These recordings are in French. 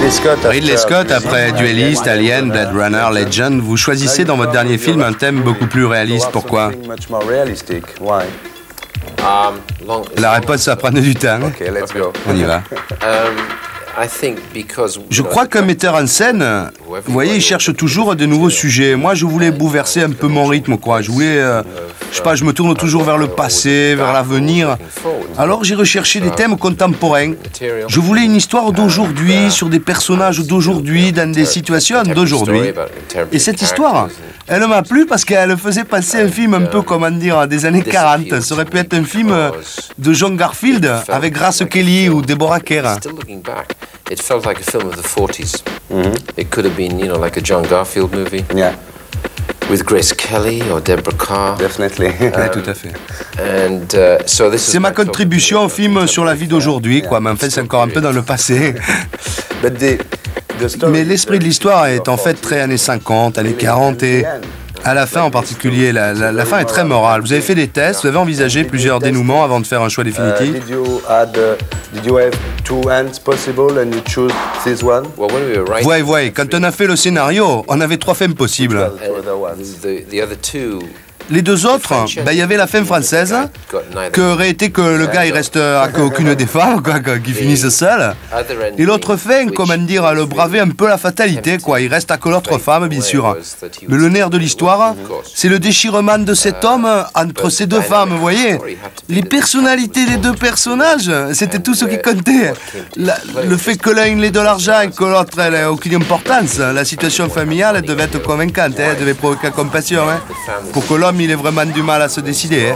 Ridley Scott, après Duelist, Alien, Blade Runner, Legend, vous choisissez dans votre dernier film un thème beaucoup plus réaliste. Pourquoi? La réponse va prendre du temps. On y va. Je crois qu'un metteur en scène, vous voyez, il cherche toujours de nouveaux sujets. Moi, je voulais bouleverser un peu mon rythme, quoi. Je voulais, je sais pas, je me tourne toujours vers le passé, vers l'avenir. Alors, j'ai recherché des thèmes contemporains. Je voulais une histoire d'aujourd'hui, sur des personnages d'aujourd'hui, dans des situations d'aujourd'hui. Et cette histoire, elle m'a plu parce qu'elle faisait penser un film un peu, comment dire, des années 40. Ça aurait pu être un film de John Garfield avec Grace Kelly ou Deborah Kerr. It felt like a film of the 40s. It could have been, you know, like a John Garfield movie. Yeah. With Grace Kelly or Deborah Kerr. Definitely. Tout à fait. So this is C'est ma contribution au film sur la vie d'aujourd'hui, quoi. Mais en fait, c'est encore un peu dans le passé. Mais l'esprit de l'histoire est en fait très années 50, années 40 et à la fin en particulier, la fin est très morale. Vous avez fait des tests, vous avez envisagé plusieurs dénouements avant de faire un choix définitif. Ouais, quand on a fait le scénario, on avait 3 fins possibles. Les 2 autres, il y avait la fin française, qui aurait été que le gars il reste à aucune des femmes, quoi, qu'il finisse seul. Et l'autre fin, comment dire, le braver un peu la fatalité, quoi. Il reste à que l'autre femme, bien sûr. Mais le nerf de l'histoire, c'est le déchirement de cet homme entre ces 2 femmes, vous voyez. Les personnalités des 2 personnages, c'était tout ce qui comptait. Le fait que l'un il ait de l'argent et que l'autre elle n'a aucune importance. La situation familiale elle devait être convaincante, elle devait provoquer la compassion, pour que l'homme il ait vraiment du mal à se décider.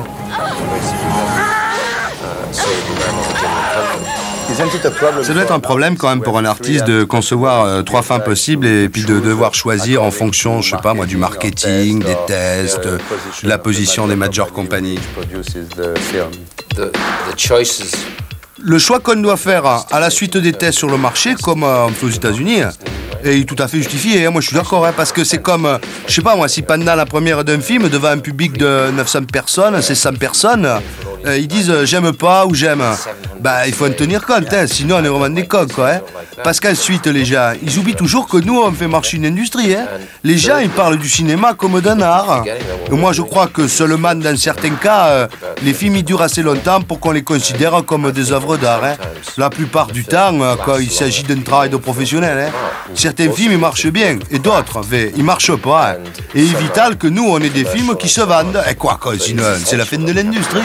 Ça doit être un problème quand même pour un artiste de concevoir 3 fins possibles et puis de devoir choisir en fonction, je sais pas moi, du marketing, des tests, de la position des major compagnies. Le choix qu'on doit faire à la suite des tests sur le marché, comme on fait aux États-Unis, est tout à fait justifié. Moi, je suis d'accord, parce que c'est comme, je sais pas moi, si pendant la première d'un film, devant un public de 900 personnes, c'est 100 personnes, ils disent j'aime pas ou j'aime. Il faut en tenir compte, sinon on est vraiment des cons, quoi. Parce qu'ensuite, les gens, ils oublient toujours que nous, on fait marcher une industrie. Les gens, ils parlent du cinéma comme d'un art. Et moi, je crois que seulement dans certains cas, les films, ils durent assez longtemps pour qu'on les considère comme des œuvres d'art. La plupart du temps, quand il s'agit d'un travail de professionnel, certains films, ils marchent bien, et d'autres, ils marchent pas. Et il est vital que nous, on ait des films qui se vendent. Et quoi, sinon, c'est la fin de l'industrie.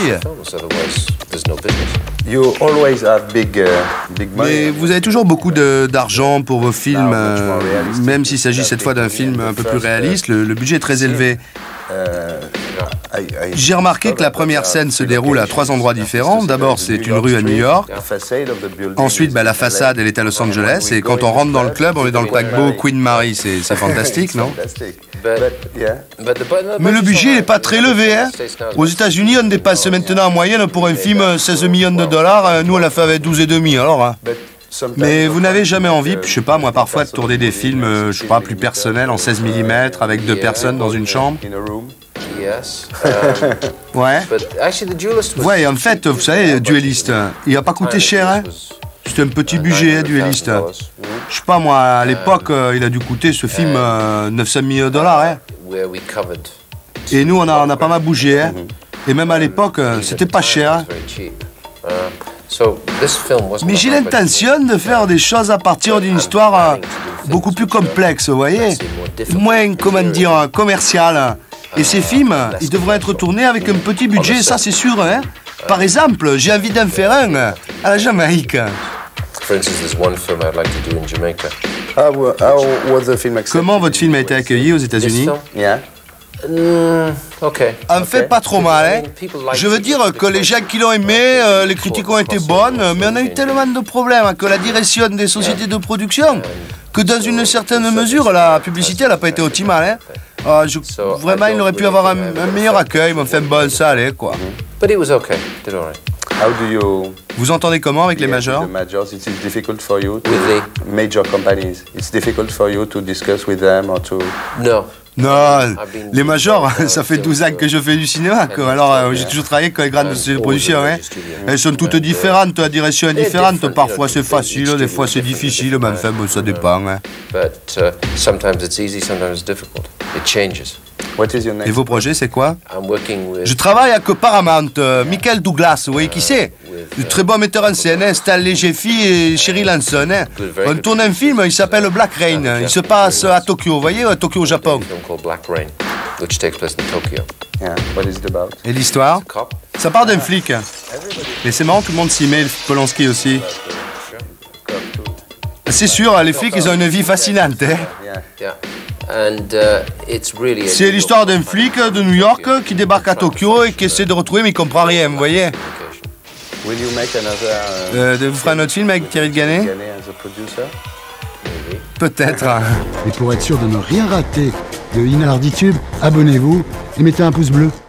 Mais vous avez toujours beaucoup d'argent pour vos films, même s'il s'agit cette fois d'un film un peu plus réaliste, le budget est très élevé. J'ai remarqué que la première scène se déroule à 3 endroits différents. D'abord, c'est une rue à New York. Ensuite, la façade, elle est à Los Angeles. Et quand on rentre dans le club, on est dans le paquebot Queen Mary. C'est fantastique, non? Mais le budget n'est pas très élevé. Aux États-Unis, on dépasse maintenant en moyenne pour un film 16 millions de dollars. Nous, on l'a fait avec 12,5. Alors, mais vous n'avez jamais envie, je sais pas moi, parfois de tourner des films, je sais pas, plus personnels en 16 mm avec 2 personnes dans une chambre? Ouais, en fait, vous savez, Duelist, il n'a pas coûté cher, C'était un petit budget, Duelist. Je sais pas moi, à l'époque, il a dû coûter ce film 900 millions de dollars, Et nous, on a pas mal bougé, Et même à l'époque, c'était pas cher, Mais j'ai l'intention de faire des choses à partir d'une histoire beaucoup plus complexe, vous voyez? Moins, comment dire, commerciale. Et ces films, ils devraient être tournés avec un petit budget, ça c'est sûr, Par exemple, j'ai envie d'en faire un à la Jamaïque. Comment votre film a été accueilli aux États-Unis? En fait, pas trop mal, Je veux dire que les gens qui l'ont aimé, les critiques ont été bonnes, mais on a eu tellement de problèmes que la direction des sociétés de production, que dans une certaine mesure, la publicité, elle n'a pas été optimale, Vraiment, il aurait pu avoir un meilleur accueil, mais enfin, bon, ça allait, quoi. Vous entendez comment avec les majors? Non, les majors, ça fait 12 ans que je fais du cinéma, quoi. Alors j'ai toujours travaillé avec les grandes sociétés de production. Hein. Elles sont toutes différentes, la direction est différente. Parfois c'est facile, des fois c'est difficile, mais enfin bon, ça dépend. Hein. Et vos projets, c'est quoi? Je travaille avec Paramount, Michael Douglas, vous voyez qui c'est? De très bon metteur en scène, hein, Stanley Jeffy et Sherry Lanson. Hein. On tourne un film, il s'appelle Black Rain. Il se passe à Tokyo, vous voyez, à Tokyo au Japon. Et l'histoire? Ça part d'un flic. Et c'est marrant, tout le monde s'y met, Polanski aussi. C'est sûr, les flics, ils ont une vie fascinante. Hein. C'est l'histoire d'un flic de New York qui débarque à Tokyo et qui essaie de retrouver, mais il comprend rien, vous voyez. Vous ferez un autre film avec Thierry de Gannet? Peut-être. Et pour être sûr de ne rien rater de Inarditube, abonnez-vous et mettez un pouce bleu.